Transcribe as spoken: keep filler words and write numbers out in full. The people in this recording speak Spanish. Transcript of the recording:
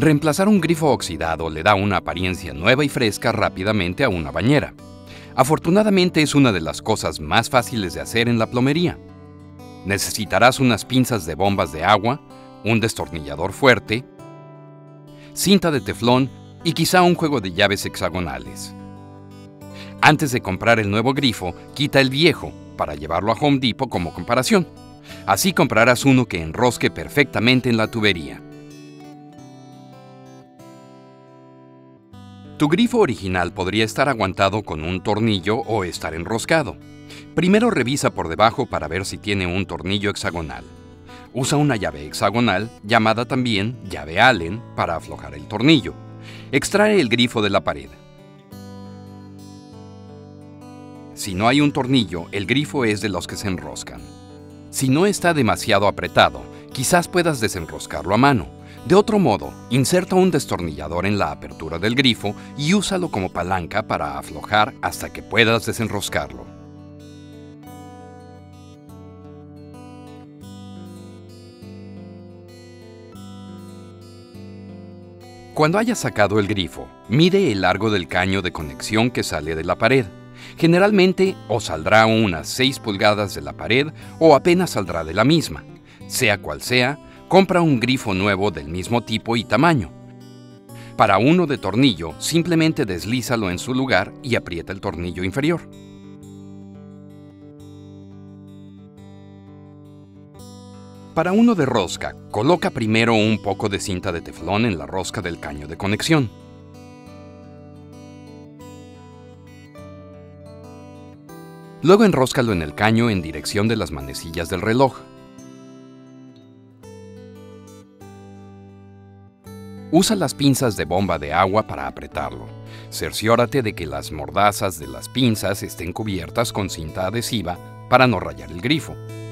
Reemplazar un grifo oxidado le da una apariencia nueva y fresca rápidamente a una bañera. Afortunadamente es una de las cosas más fáciles de hacer en la plomería. Necesitarás unas pinzas de bombas de agua, un destornillador fuerte, cinta de teflón y quizá un juego de llaves hexagonales. Antes de comprar el nuevo grifo, quita el viejo para llevarlo a Home Depot como comparación. Así comprarás uno que enrosque perfectamente en la tubería. Tu grifo original podría estar aguantado con un tornillo o estar enroscado. Primero revisa por debajo para ver si tiene un tornillo hexagonal. Usa una llave hexagonal, llamada también llave Allen, para aflojar el tornillo. Extrae el grifo de la pared. Si no hay un tornillo, el grifo es de los que se enroscan. Si no está demasiado apretado, quizás puedas desenroscarlo a mano. De otro modo, inserta un destornillador en la apertura del grifo y úsalo como palanca para aflojar hasta que puedas desenroscarlo. Cuando hayas sacado el grifo, mide el largo del caño de conexión que sale de la pared. Generalmente, o saldrá unas seis pulgadas de la pared o apenas saldrá de la misma. Sea cual sea, compra un grifo nuevo del mismo tipo y tamaño. Para uno de tornillo, simplemente deslízalo en su lugar y aprieta el tornillo inferior. Para uno de rosca, coloca primero un poco de cinta de teflón en la rosca del caño de conexión. Luego enróscalo en el caño en dirección de las manecillas del reloj. Usa las pinzas de bomba de agua para apretarlo. Cerciórate de que las mordazas de las pinzas estén cubiertas con cinta adhesiva para no rayar el grifo.